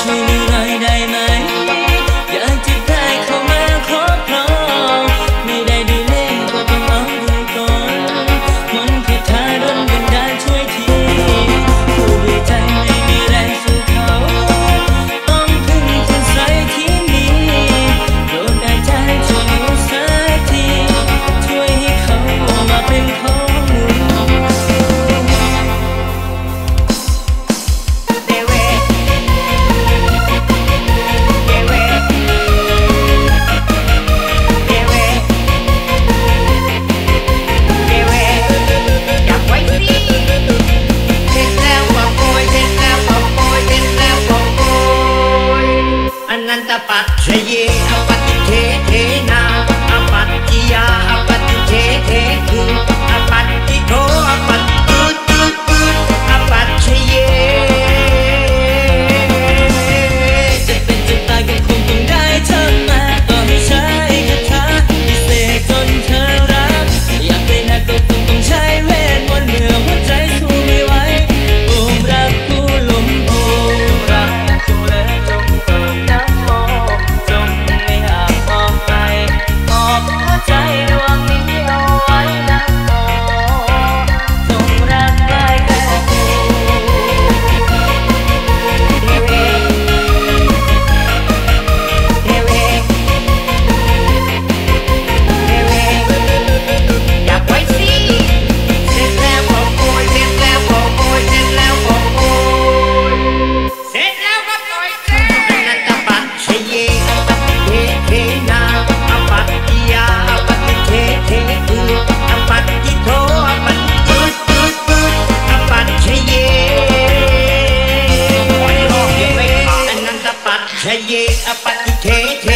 ช่วยดูหน่อยได้ไหมอยากจะได้เข้ามาครอบครองไม่ได้ดูเล่นก็ต้องเอาดูก่อนมนต์คาถาดลบันดาลช่วยทีผู้ด้วยใจไม่มีแรงสู้เขาต้องพึ่งคนใส่ที่มีโดนได้ใจช่วยหนูสักทีช่วยให้เขามาเป็นของหนูปัจเจเยอปัจเทเทนาอปัจจิยาอปัจเทเทคืออปัจจิโตอปัจตืดตืดตืดอปัจเจเยจะเป็นจะตายก็คงต้องได้เธอมาต่อให้ใช้คาถาพิเศษจนเธอรักอยากเป็นนักก็คงต้องใช้เวทมนต์เมื่อหัวใจสู้ไม่ไหวโอมรักผู้ลมโอมรักผู้เล่นลมเติมน้ำโมจงไม่ห่างออกไปมอบหัวใจดวงนี้เอาไว้นะโมจงรักได้แค่เธออยากไว้สิเสร็จแล้วก็โอยเสร็จแล้วก็โอยเสร็จแล้วก็โอยเสร็จแล้วก็ปล่อยเสร็จอนันตปัจเจเยอปัจเทเทนาอปัจจิยาอปัจเทเทคืออปัจจิโตอปัจตืดตืดตืดอปัจเจเยอนันตปัจเจเยอปัจเทเท